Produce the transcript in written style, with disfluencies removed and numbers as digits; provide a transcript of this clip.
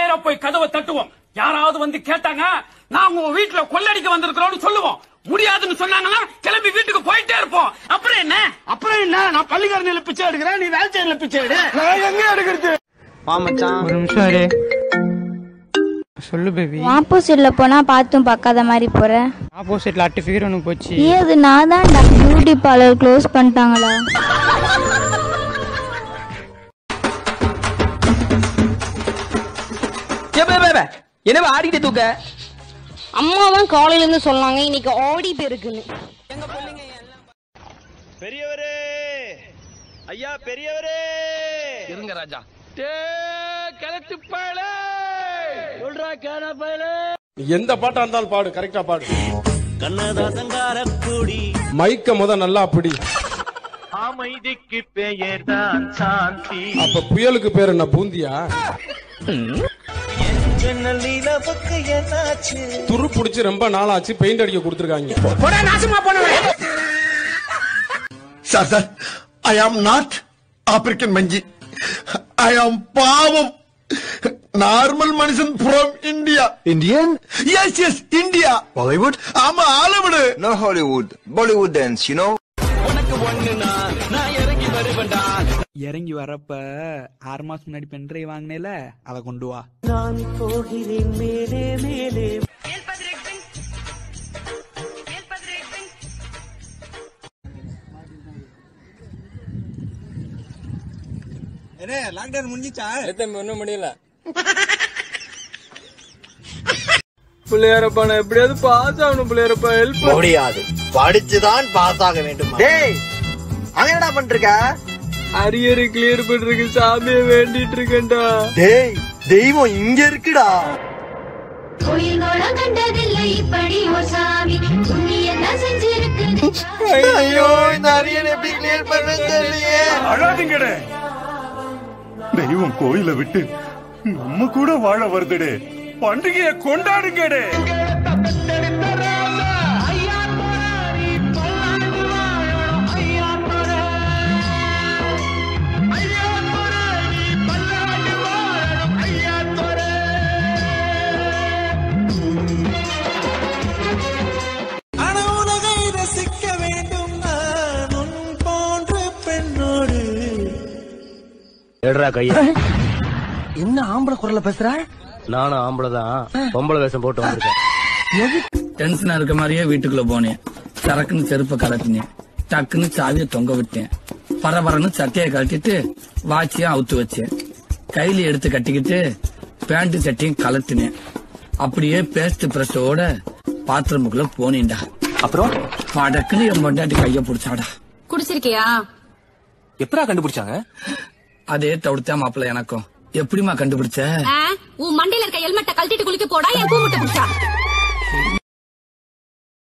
நேரா போய் கதவை தட்டுவோம். யாராவது வந்து கேட்டாங்க நாங்க உங்க வீட்டுல கொள்ளடிக்க வந்திருக்கிறோம்னு சொல்லுவோம். முடியாதுன்னு சொன்னாங்கன்னா கிளம்பி வீட்டுக்கு போயிட்டே இருப்போம். அப்புறம் என்ன நான் பள்ளிக்காரனில பிச்சை எடுக்கிறேன், நீ வேலைச்சேரியில பிச்சை எடு. நான் எங்க எடுக்கிறது? மச்சான் ஒரு நிமிஷம் இரு. சொல்லு பேபி. ஆப்போசிட்ல போனா பாத்தும் பார்க்காத மாதிரி போற. ஆப்போசிட்ல அட்டு ஃபிகர் ஒன்னு போச்சு. ஏது நான் தான் பியூட்டி பார்லர் க்ளோஸ் பண்ணிட்டாங்களா? என்ன ஆடிட்டு தூக்க? அம்மா தான் காலையில இருந்து சொன்னாங்க இன்னைக்கு ஆடி பேருக்குன்னு. பெரியவரே ஐயா, பெரியவரே இருங்க ராஜா. எந்த பாட்டா இருந்தாலும் பாடு, கரெக்டா பாடு. கண்ணதாசங்காரக்குடி மைக்க நல்லா அப்படி. அமைதிக்கு பெயர் தான் சாந்தி. அப்ப புயலுக்கு பேர் என்ன, பூந்தியா? துரு புடிச்சு ரொம்ப நாளாச்சு, பெயிண்ட் அடிக்க கொடுத்திருக்காங்க. Sir, I am not African மஞ்சி. ஐ ஆம் பாவம் நார்மல் மனுஷன் from India. Indian? Yes yes, India. Bollywood? ஆமா, Hollywood. No Hollywood, Bollywood dance, you know. உனக்கு ஒண்ணுனா நான் இறங்கி வருவேன்டா. இறங்கி வரப்ப 6 மாசம் முன்னாடி பென்ட்ரை வாங்கினேல, அதை கொண்டு வா. நான் போகிறேன் மேலே மேலே. என்ன லாக்டவுன் முடிஞ்சிச்சா? ஒண்ணும் முடியல. பிள்ளையாரப்பா நான் எப்படியாவது பாஸ் ஆகணும். பிள்ளையாரப்பா ஹெல்ப். முடியாது, படிச்சுதான் பாஸ் ஆக வேண்டும். டேய் அங்க என்னடா பண்றீங்க? அரியரை கிளியர் பண்றதுக்கு சாமியை வேண்டிட்டு இருக்கேன்டா. டேய் தெய்வம் இங்க இருக்குடா. ஐயோ இந்த அரியரை எப்படி கிளியர் பண்றது தெரியலையே. அழாதீங்கடே, தெய்வம் கோயிலை விட்டு நம்ம கூட வாழ வருதுடே. பண்டிகையை கொண்டாடுங்கடே. என்ன ஆம்பளை குரல்ல பேசுற? நானும் ஆம்பளை தான், பொம்பளை வேஷம் போட்டு வந்திருக்கேன். டென்ஷனா இருக்க மாதிரியே வீட்டுக்குள்ள போனேன். சரக்குன்னு செருப்ப கலட்டினேன். டக்குன்னு சாவியை தொங்க விட்டேன். பரபரன்னு சட்டையை கழட்டிட்டு வாட்சியும் அவுத்து வச்சேன். கையில எடுத்து கட்டிக்கிட்டு பேண்ட் சட்டையும் கலட்டினேன். அப்படியே பேஸ்ட் பிரஷோட பாத்ரூமுக்குள்ள போனேன்டா. அப்புறம் படக்குன்னு என் பொண்டாட்டி கைய புடிச்சாடா. குடிச்சிருக்கியா? எப்படா கண்டுபிடிச்சாங்க? அதே தவிர்த்தா மாப்பிள்ள எனக்கும். எப்படிமா கண்டுபிடிச்ச? உன் மண்டையில இருக்க ஹெல்மெட்டை கழட்டிட்டு குளிக்க போடா, என் பூ முட்டை பிடிச்சா.